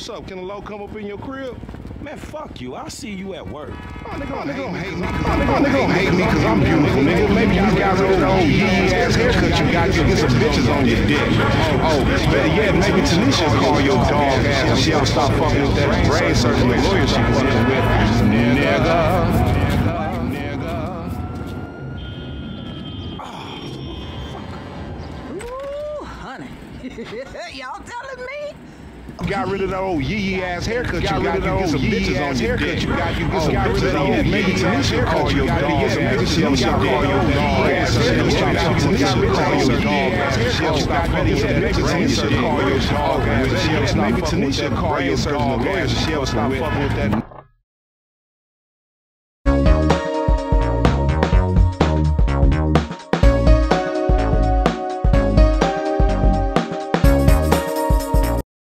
what's up? Can a low come up in your crib? Man, fuck you. I'll see you at work. Oh, nigga don't hate me. Nigga don't hate me because I'm beautiful, nigga. Maybe you got rid of the old yee-ass haircut you got. You get some bitches on your dick. Oh, better yet, maybe Tanisha call your dog ass and she'll stop fucking with that brain surgeon lawyer she fucking with. Nigga. Y'all telling me? Got rid of the old yee-ass haircut you got. You get some bitches on your dick. You get some bitches on your dick. Maybe Tanisha call your dog ass. Maybe Tanisha call your dog ass. Maybe Tanisha call your dog ass. Maybe Tanisha call your dog ass. Maybe Tanisha call your dog ass. She'll stop fucking with that.